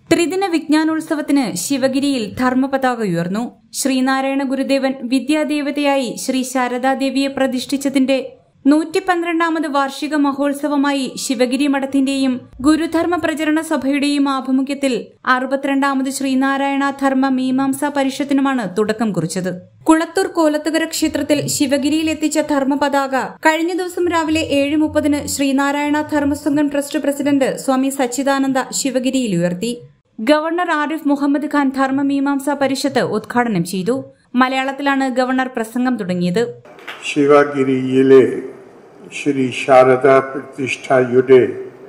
ത്രിദിന വിജ്ഞാനോത്സവത്തിന് ശിവഗിരിയിൽ ധർമ്മപതാക ഉയർന്നു. ശ്രീനാരായണ ഗുരുദേവൻ വിദ്യാദേവതയായി ശ്രീ ശാരദാദേവിയെ പ്രതിഷ്ഠിച്ചതിന്റെ 112ാമത് വാർഷിക മഹോത്സവമായി ശിവഗിരി മഠത്തിന്റെയും ഗുരുധർമ്മ പ്രചരണ സഭയുടെയും ആഭിമുഖ്യത്തിൽ 62ാമത് ശ്രീനാരായണ ധർമ്മ മീമാംസാ പരിഷത്തിനുമാണ് തുടക്കം കുറിച്ചത്. കുളത്തൂർ കോലത്തുകര ക്ഷേത്രത്തിൽ ശിവഗിരിയിൽ എത്തിച്ച ധർമ്മപതാക കഴിഞ്ഞ ദിവസം രാവിലെ 7:30 ശ്രീനാരായണ ധർമ്മസംഘം ട്രസ്റ്റ് പ്രസിഡന്റ് സ്വാമി സച്ചിദാനന്ദ ശിവഗിരിയിൽ ഉയർത്തി. ഗവർണർ ആരിഫ് മുഹമ്മദ് ഖാൻ ധർമ്മ മീമാംസാ പരിഷത്ത് ഉദ്ഘാടനം ചെയ്തു. മലയാളത്തിലാണ് ഗവർണർ പ്രസംഗം തുടങ്ങിയത്. ശിവഗിരിയിലെ ശ്രീ ശാരദാ പ്രതിഷ്ഠയുടെ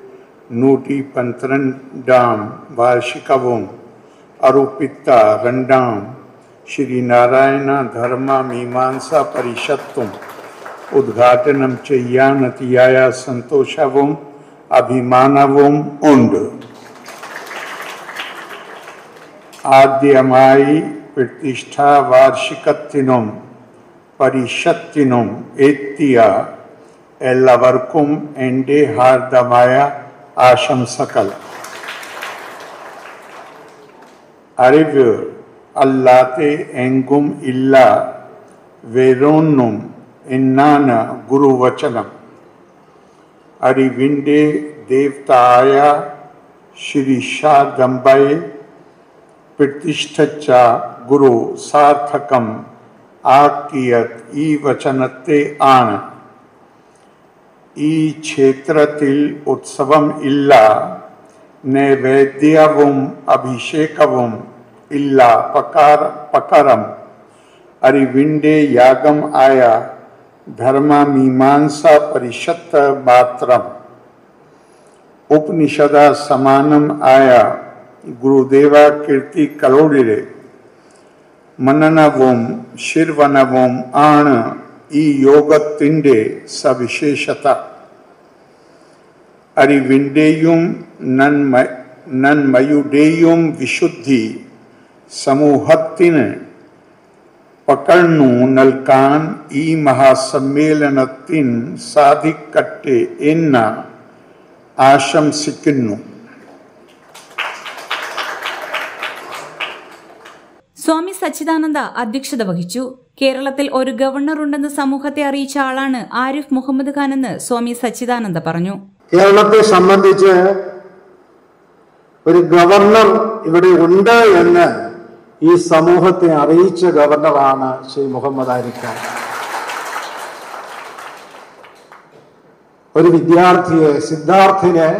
112ാം വാർഷികവും അർപ്പിച്ച 2ാം ശ്രീനാരായണ ധർമ്മ മീമാംസാ പരിഷത്തും ഉദ്ഘാടനം ചെയ്യാനെത്തിയായ സന്തോഷവും അഭിമാനവും ഉണ്ട്. ആദ്യമായി പ്രതിഷ്ഠാ വാർഷികത്തിനും പരിഷത്തിനും എത്തിയ എല്ലാവർക്കും എൻ്റെ ഹാർദമായ ആശംസകൾ. അറിവ് അല്ലാതെ എങ്കും ഇല്ല വേറൊന്നും എന്നാണ് ഗുരുവചനം. അറിവിൻ്റെ ദേവതയായ ശ്രീ ശാരദാംബയെ പ്രതിഷ്ഠിച്ച ഗുരു സാർത്ഥകം ആക്കിയത് ഈ വചനത്തെ ആണ്. ഈ ക്ഷേത്രത്തിൽ ഉത്സവം ഇല്ല, നൈവേദ്യവും അഭിഷേകവും ഇല്ല, പകരം അറിവിൻ്റെ യാഗം ആയ ധർമ്മമീമാംസാ പരിഷത്ത് മാത്രം. ഉപനിഷദ സമാനം ആയ ഗുരുദേവ കീർത്തികളോടെ മനനവും ശിർവനവും ആണ് ഈ യോഗത്തിൻ്റെ സവിശേഷത. അറിവിൻ്റെയും നന്മയുടെയും വിശുദ്ധി സമൂഹത്തിന് പകർന്നു നൽകാൻ ഈ മഹാസമ്മേളനത്തിന് സാധിക്കട്ടെ എന്ന് ആശംസിക്കുന്നു. സ്വാമി സച്ചിദാനന്ദ അധ്യക്ഷത വഹിച്ചു. കേരളത്തിൽ ഒരു ഗവർണർ ഉണ്ടെന്ന് സമൂഹത്തെ അറിയിച്ച ആളാണ് ആരിഫ് മുഹമ്മദ് ഖാൻ എന്ന് സ്വാമി സച്ചിദാനന്ദ പറഞ്ഞു. കേരളത്തെ സംബന്ധിച്ച് ഒരു ഗവർണർ ഇവിടെ ഉണ്ട് എന്ന് ഈ സമൂഹത്തെ അറിയിച്ച ഗവർണറാണ് ശ്രീ മുഹമ്മദ് ആരിഫ് ഖാൻ. ഒരു വിദ്യാർത്ഥിയെ, സിദ്ധാർത്ഥിനെ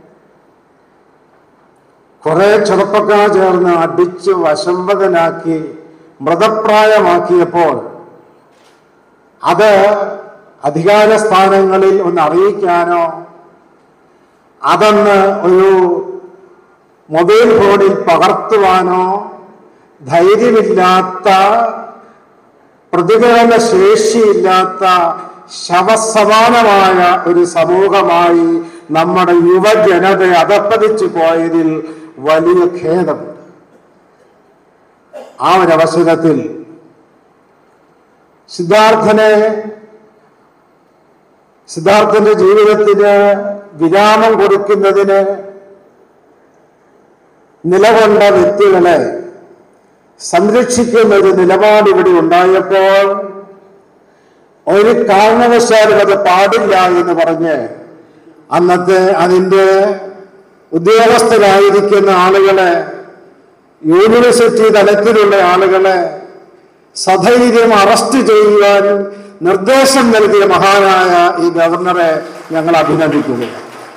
കുറെ ചെറുപ്പക്കാർ ചേർന്ന് അടിച്ച് വശംവദനാക്കി മൃതപ്രായമാക്കിയപ്പോൾ അത് അധികാര സ്ഥാനങ്ങളിൽ ഒന്ന് അറിയിക്കാനോ അതൊന്ന് ഒരു മൊബൈൽ ഫോണിൽ പകർത്തുവാനോ ധൈര്യമില്ലാത്ത, പ്രതികരണ ശേഷിയില്ലാത്ത ശവസമാനമായ ഒരു സമൂഹമായി നമ്മുടെ യുവജനത അധപ്പതിച്ചു പോയതിൽ വലിയ ഖേദമുണ്ട്. ആ ഒരവസരത്തിൽ സിദ്ധാർത്ഥന്റെ ജീവിതത്തിന് വിരാമം കൊടുക്കുന്നതിന് നിലകൊണ്ട വ്യക്തികളെ സംരക്ഷിക്കുന്ന ഒരു നിലപാട് ഇവിടെ ഉണ്ടായപ്പോൾ ഒരു കാരണവശാലും അത് പാടില്ല എന്ന് പറഞ്ഞ് അന്നത്തെ അതിൻ്റെ ഉദ്യോഗസ്ഥരായിരിക്കുന്ന ആളുകളെ, യൂണിവേഴ്സിറ്റി തലത്തിലുള്ള ആളുകളെ സധൈര്യം അറസ്റ്റ് ചെയ്യുവാൻ നിർദ്ദേശം നൽകിയ മഹാനായ ഈ ഗവർണറെ ഞങ്ങൾ അഭിനന്ദിക്കുകയാണ്.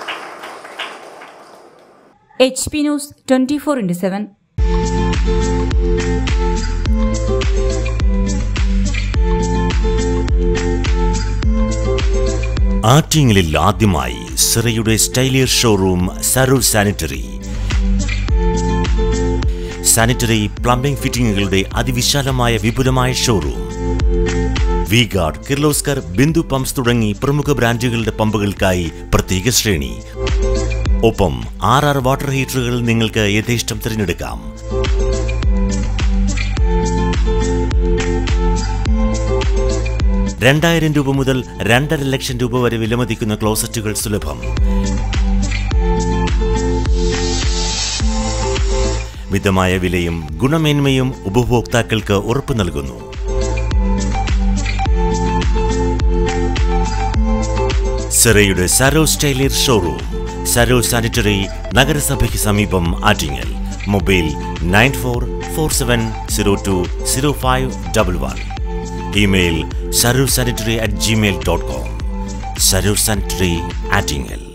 HP news 24/7. ആറ്റിങ്ങലിൽ ആദ്യമായി സിറയുടെ സ്റ്റൈലിയർ ഷോറൂം സരൂർ സാനിറ്ററി പ്ലംബിംഗ് ഫിറ്റിംഗുകളുടെ അതിവിശാലമായ വിപുലമായ ഷോറൂം. വി-ഗാർഡ്, കിർലോസ്കർ, ബിന്ദു പമ്പ്സ് തുടങ്ങി പ്രമുഖ ബ്രാൻഡുകളുടെ പമ്പുകൾക്കായി പ്രത്യേക ശ്രേണി. ഒപ്പം 6 വാട്ടർ ഹീറ്ററുകൾ നിങ്ങൾക്ക് യഥേഷ്ടം തിരഞ്ഞെടുക്കാം. രൂപ മുതൽ 2.5 ലക്ഷം രൂപ വരെ വിലമതിക്കുന്ന ക്ലോസറ്റുകൾ സുലഭം. മിതമായ വിലയും ഗുണമേന്മയും ഉപഭോക്താക്കൾക്ക് ഉറപ്പു നൽകുന്നു. സിറയുടെ Saros tiler showroom, Saros sanitary, നഗരസഭയ്ക്ക് സമീപം, Attingal. Mobile 9447020511. Email sarosanitary@gmail.com. Saros sanitary, Attingal.